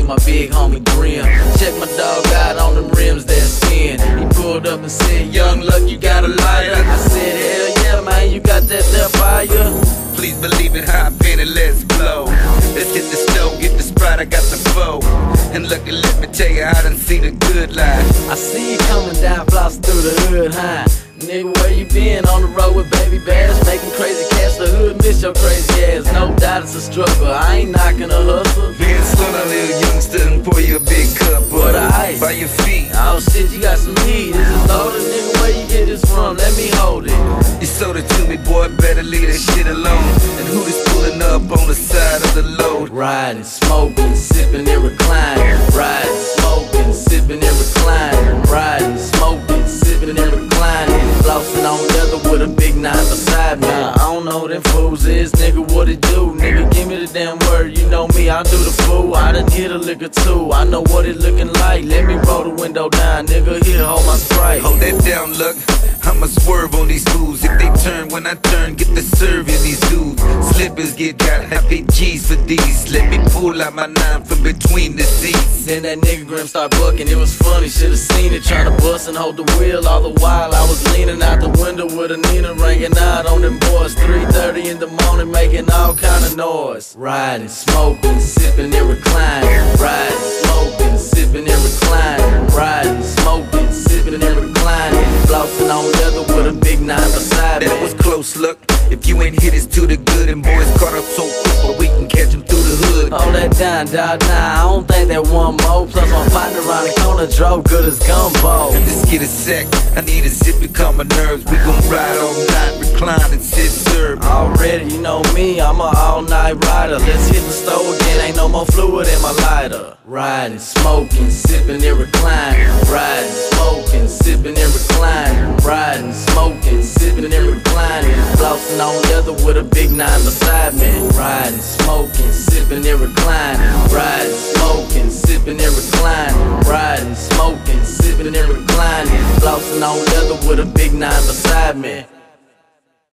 my big homie Grim. Check my dog out on the rims, that's 10. He pulled up and said, "Young Luck, you got a lighter?" I said, "Hell yeah, man, you got that there fire?" Please believe it, hop in and let's blow. Let's hit the stove, get the Sprite, I got the foe. And lucky, let me tell you, I done seen a good life. I see you coming down, floss through the hood, huh? Nigga, where you been? On the road with Baby Bash, making crazy cash, the hood miss your crazy ass. No doubt it's a struggle, I ain't knocking a hustle. Man, slow down, little youngster, and pour you a big cup What the ice? by your feet. Oh shit, you got some heat. This is loaded, nigga, where you get this from? Let me hold it. You sold it to me, boy, better leave that shit alone. And who is pulling up on the side of the load? Riding, smoking, sipping and reclining. Riding, smoking, sipping and reclining. Riding, smoking, sipping and reclining. Flossing on leather with a big 9 beside me. I don't know who them fools is, nigga, what it do? Nigga, give me the damn word, you know me, I do the fool. I done hit a liquor too, I know what it looking like. Let me roll the window down, nigga, here, hold my Sprite. Hold that down, look, I'ma swerve on these fools. If they turn when I turn, get the serving these dudes. Slippers get got happy G's for these. Let me pull out my 9 from between the seats. Then that nigga Grim start bucking, it was funny, should've seen it. Tryna bust and hold the wheel, all the while I was leaning out the window with a Nina ringing out on them boys. 3:30 in the morning, making all kind of noise. Riding, smoking, sipping and reclining. Riding, smoking, sipping and reclining. Riding, smoking, sipping and reclining. Flossing on leather with a big 9 beside me. That was close, look. If you ain't hit, it's to the good. And boys caught up so quick, but we can catch them through the hood. Hold that down, dog, nah, I don't think that one more. Plus my partner around the corner drove good as gumbo. Let's get a sec, I need a zip to calm my nerves. We gon' ride all night, recline and sit serve. Already, you know me, I'm a all-night rider. Let's hit the stove again, ain't no more fluid in my lighter. Riding, smoking, sipping and reclining. Riding, smoking, sipping and reclining. Riding, smoking, sipping and reclining. Flossing on leather with a big 9 beside me. Riding, smoking, sipping and reclining. Riding, smoking, sipping and reclining. Riding, smoking, sipping and reclining. Flossing on leather with a big 9 beside me.